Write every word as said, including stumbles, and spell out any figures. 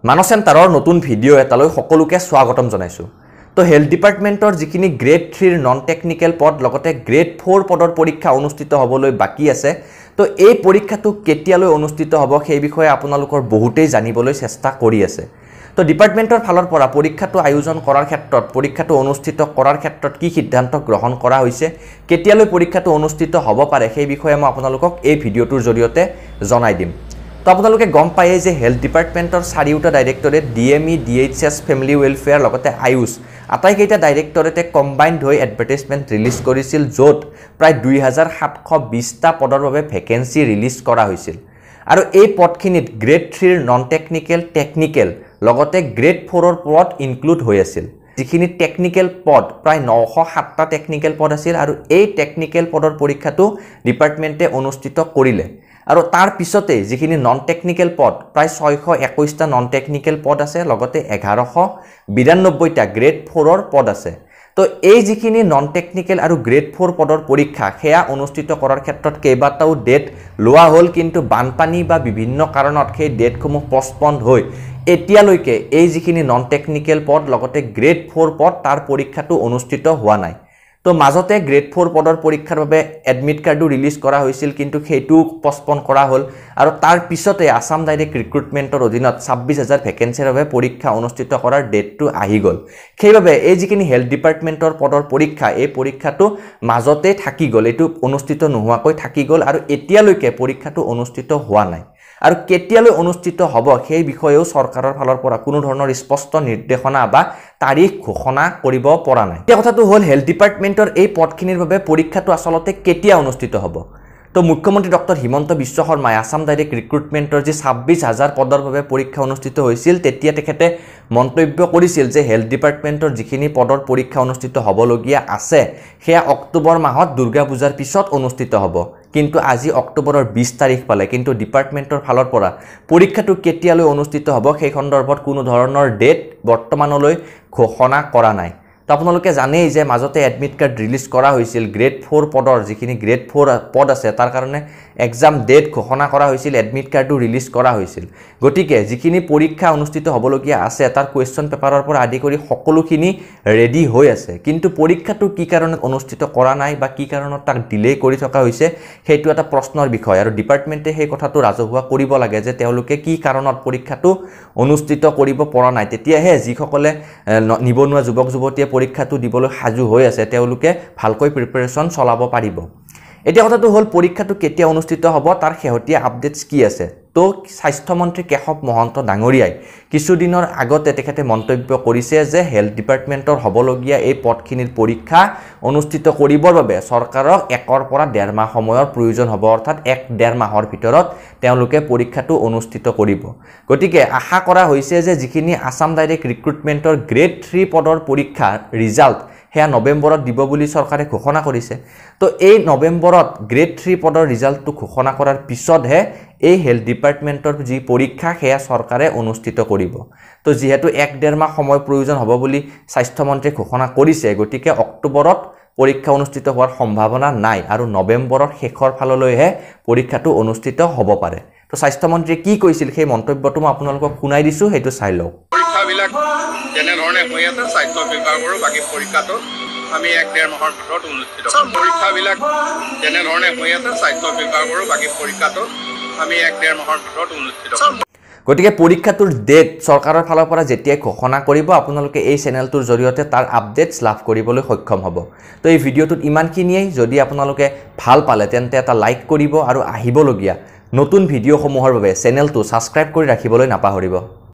মানৱ চেণ্টাৰৰ নতুন ভিডিঅ' এটালৈ সকলোকে স্বাগতম জনাইছো। তো হেলথ ডিপাৰ্টমেণ্টৰ যিখিনি গ্ৰেড থ্ৰীৰ নন টেকনিকেল পদ লগতে গ্ৰেড ফ'ৰ পদৰ পৰীক্ষা অনুষ্ঠিত হ'বলৈ বাকি আছে। তো এই পৰীক্ষাটো কেতিয়ালৈ অনুষ্ঠিত হ'ব সেই বিষয়ে আপোনালোকৰ বহুতেই জানিবলৈ চেষ্টা কৰি আছে। তো ডিপাৰ্টমেণ্টৰ ফালৰ পৰা পৰীক্ষাটো আয়োজন কৰাৰ ক্ষেত্ৰত পৰীক্ষাটো অনুষ্ঠিত কৰাৰ ক্ষেত্ৰত কি সিদ্ধান্ত গ্ৰহণ কৰা হৈছে, কেতিয়ালৈ পৰীক্ষাটো অনুষ্ঠিত হ'ব পাৰে সেই বিষয়ে মই আপোনালোকক এই ভিডিঅ'টোৰ জৰিয়তে জনাই দিম। তো আপোনালোকে গম পায়ে যে হেলথ ডিপাৰ্টমেণ্টৰ চাৰিওটা directorate D M E D H S family welfare লগতে আয়ুষ আটাইকেইটা ডাইৰেক্টৰেটে কম্বাইণ্ড হৈ এডভাৰটাইজমেণ্ট ৰিলিজ কৰিছিল, য'ত প্ৰায় দুই হাজাৰ সাতশ বিছটা পদৰ বাবে ভেকেঞ্চি ৰিলিজ কৰা হৈছিল। আৰু এই পদখিনিত গ্ৰেড থ্ৰীৰ নন টেকনিকেল টেকনিকেল লগতে গ্ৰেড ফ'ৰৰ পদ ইনক্লুড হৈ আছিল। যিখিনি টেকনিকেল পদ প্ৰায় নশ সাতটা টেকনিকেল পদ আছিল আৰু এই টেকনিকেল পদৰ পৰীক্ষাটো ডিপাৰ্টমেণ্টে অনুষ্ঠিত কৰিলে। আৰু তাৰ পিছতে যিখিনি নন টেকনিকেল পদ প্ৰায় ছয়শ একৈছটা নন টেকনিকেল পদ আছে, লগতে এঘাৰশ বিৰান্নব্বৈটা গ্ৰেড ফ'ৰৰ পদ আছে। তো এই যিখিনি নন টেকনিকেল আৰু গ্ৰেড ফ'ৰ পদৰ পৰীক্ষা সেয়া অনুষ্ঠিত কৰাৰ ক্ষেত্ৰত কেইবাটাও ডেট লোৱা হ'ল, কিন্তু বানপানী বা বিভিন্ন কাৰণত সেই ডেটসমূহ পষ্টপন্ড হৈ এতিয়ালৈকে এই যিখিনি নন টেকনিকেল পদ লগতে গ্ৰেড ফ'ৰ পদ তাৰ পৰীক্ষাটো অনুষ্ঠিত হোৱা নাই। তো মাজতে গ্ৰেড ফ'ৰ পদৰ পৰীক্ষাৰ বাবে এডমিট কাৰ্ডো ৰিলিজ কৰা হৈছিল, কিন্তু সেইটো পষ্টপন কৰা হ'ল। আৰু তাৰ পিছতে আছাম ডাইৰেক্ট ৰিক্ৰুটমেণ্টৰ অধীনত ছাব্বিছ হাজাৰ ভেকেঞ্চিৰ বাবে পৰীক্ষা অনুষ্ঠিত কৰাৰ ডেটটো আহি গ'ল। সেইবাবে এই যিখিনি হেল্থ ডিপাৰ্টমেণ্টৰ পদৰ পৰীক্ষা এই পৰীক্ষাটো মাজতে থাকি গ'ল, এইটো অনুষ্ঠিত নোহোৱাকৈ থাকি গ'ল আৰু এতিয়ালৈকে পৰীক্ষাটো অনুষ্ঠিত হোৱা নাই। আৰু কেতিয়ালৈ অনুষ্ঠিত হ'ব সেই বিষয়েও চৰকাৰৰ ফালৰ পৰা কোনো ধৰণৰ স্পষ্ট নিৰ্দেশনা বা তাৰিখ ঘোষণা কৰিব পৰা নাই। এতিয়া কথাটো হ'ল হেল্থ ডিপাৰ্টমেণ্টৰ এই পদখিনিৰ বাবে পৰীক্ষাটো আচলতে কেতিয়া অনুষ্ঠিত হ'ব। তো মুখ্যমন্ত্ৰী ডক্টৰ হিমন্ত বিশ্ব শৰ্মাই আছাম ডাইৰেক্ট ৰিক্ৰুটমেণ্টৰ যি ছাব্বিছ হাজাৰ পদৰ বাবে পৰীক্ষা অনুষ্ঠিত হৈছিল, তেতিয়া তেখেতে মন্তব্য কৰিছিল যে হেল্থ ডিপাৰ্টমেণ্টৰ যিখিনি পদৰ পৰীক্ষা অনুষ্ঠিত হ'বলগীয়া আছে সেয়া অক্টোবৰ মাহত দুৰ্গা পূজাৰ পিছত অনুষ্ঠিত হ'ব। কিন্তু আজি অক্টোবৰৰ বিছ তাৰিখ পালে, কিন্তু ডিপাৰ্টমেণ্টৰ ফালৰ পৰা পৰীক্ষাটো কেতিয়ালৈ অনুষ্ঠিত হ'ব সেই সন্দৰ্ভত কোনো ধৰণৰ ডেট বৰ্তমানলৈ ঘোষণা কৰা নাই। তো আপোনালোকে জানেই যে মাজতে এডমিট কাৰ্ড ৰিলিজ কৰা হৈছিল গ্ৰেড ফ'ৰ পদৰ যিখিনি গ্ৰেড ফ'ৰ পদ আছে তাৰ কাৰণে এক্সাম ডেট ঘোষণা কৰা হৈছিল, এডমিট কাৰ্ডো ৰিলিজ কৰা হৈছিল। গতিকে যিখিনি পৰীক্ষা অনুষ্ঠিত হ'বলগীয়া আছে তাৰ কুৱেশ্যন পেপাৰৰ পৰা আদি কৰি সকলোখিনি ৰেডি হৈ আছে, কিন্তু পৰীক্ষাটো কি কাৰণত অনুষ্ঠিত কৰা নাই বা কি কাৰণত তাক ডিলে কৰি থকা হৈছে সেইটো এটা প্ৰশ্নৰ বিষয়। আৰু ডিপাৰ্টমেণ্টে সেই কথাটো ৰাজহুৱা কৰিব লাগে যে তেওঁলোকে কি কাৰণত পৰীক্ষাটো অনুষ্ঠিত কৰিব পৰা নাই। তেতিয়াহে যিসকলে নিবনুৱা যুৱক যুৱতীয়ে পৰীক্ষাটো দিবলৈ সাজু হৈ আছে তেওঁলোকে ভালকৈ প্ৰিপাৰেশ্যন চলাব পাৰিব। এতিয়া কথাটো হ'ল পৰীক্ষাটো কেতিয়া অনুষ্ঠিত হ'ব তাৰ শেহতীয়া আপডেটছ কি আছে। তো স্বাস্থ্যমন্ত্ৰী কেশৱ মহন্ত ডাঙৰীয়াই কিছুদিনৰ আগতে তেখেতে মন্তব্য কৰিছে যে হেল্থ ডিপাৰ্টমেণ্টৰ হ'বলগীয়া এই পদখিনিৰ পৰীক্ষা অনুষ্ঠিত কৰিবৰ বাবে চৰকাৰক একৰ পৰা ডেৰ মাহ সময়ৰ প্ৰয়োজন হ'ব, অৰ্থাৎ এক ডেৰ মাহৰ ভিতৰত তেওঁলোকে পৰীক্ষাটো অনুষ্ঠিত কৰিব। গতিকে আশা কৰা হৈছে যে যিখিনি আছাম ডাইৰেক্ট ৰিক্ৰুটমেণ্টৰ গ্ৰেড থ্ৰী পদৰ পৰীক্ষাৰ ৰিজাল্ট সেয়া নৱেম্বৰত দিব বুলি চৰকাৰে ঘোষণা কৰিছে। তো এই নৱেম্বৰত গ্ৰেড থ্ৰী পদৰ ৰিজাল্টটো ঘোষণা কৰাৰ পিছতহে এই হেল্থ ডিপাৰ্টমেণ্টৰ যি পৰীক্ষা সেয়া চৰকাৰে অনুষ্ঠিত কৰিব। তো যিহেতু এক ডেৰ মাহ সময় প্ৰয়োজন হ'ব বুলি স্বাস্থ্যমন্ত্ৰীয়ে ঘোষণা কৰিছে, গতিকে অক্টোবৰত পৰীক্ষা অনুষ্ঠিত হোৱাৰ সম্ভাৱনা নাই আৰু নৱেম্বৰৰ শেষৰ ফাললৈহে পৰীক্ষাটো অনুষ্ঠিত হ'ব পাৰে। তো স্বাস্থ্যমন্ত্ৰীয়ে কি কৈছিল সেই মন্তব্যটো মই আপোনালোকক শুনাই দিছোঁ, সেইটো চাই লওক। পৰীক্ষাবিলাক যেনেধৰণে হৈ আছে স্বাস্থ্য বিভাগৰো বাকী পৰীক্ষাটো আমি এক ডেৰ মাহৰ ভিতৰত অনুষ্ঠিত কৰিম। পৰীক্ষাবিলাক যেনেধৰণে হৈ আছে স্বাস্থ্য বিভাগৰো বাকী পৰীক্ষাটো আমি এক ডেৰ মাহৰ ভিতৰত অনুষ্ঠিত কৰিম। গতিকে পৰীক্ষাটোৰ ডেট চৰকাৰৰ ফালৰ পৰা যেতিয়াই ঘোষণা কৰিব আপোনালোকে এই চেনেলটোৰ জৰিয়তে তাৰ আপডেটছ লাভ কৰিবলৈ সক্ষম হ'ব। তো এই ভিডিঅ'টোত ইমানখিনিয়েই। যদি আপোনালোকে ভাল পালে তেন্তে এটা লাইক কৰিব আৰু আহিবলগীয়া নতুন ভিডিঅ'সমূহৰ বাবে চেনেলটো ছাবস্ক্ৰাইব কৰি ৰাখিবলৈ নাপাহৰিব।